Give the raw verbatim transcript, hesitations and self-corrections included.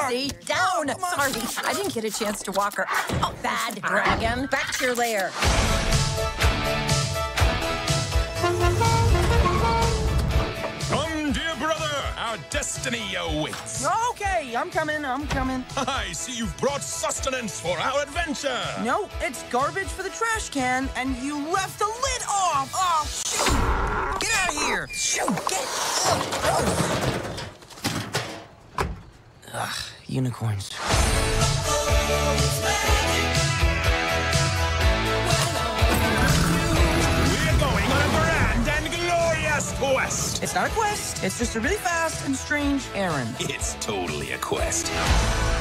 Blazey, down! Sorry, I didn't get a chance to walk her. Oh, bad dragon. Back to your lair. Come, dear brother. Our destiny awaits. Okay, I'm coming, I'm coming. I see you've brought sustenance for our adventure. No, it's garbage for the trash can, and you left the lid off. Oh, shoot! Get out of here! Shoot, get... Oh, Ugh, unicorns. We're going on a grand and glorious quest. It's not a quest, it's just a really fast and strange errand. It's totally a quest.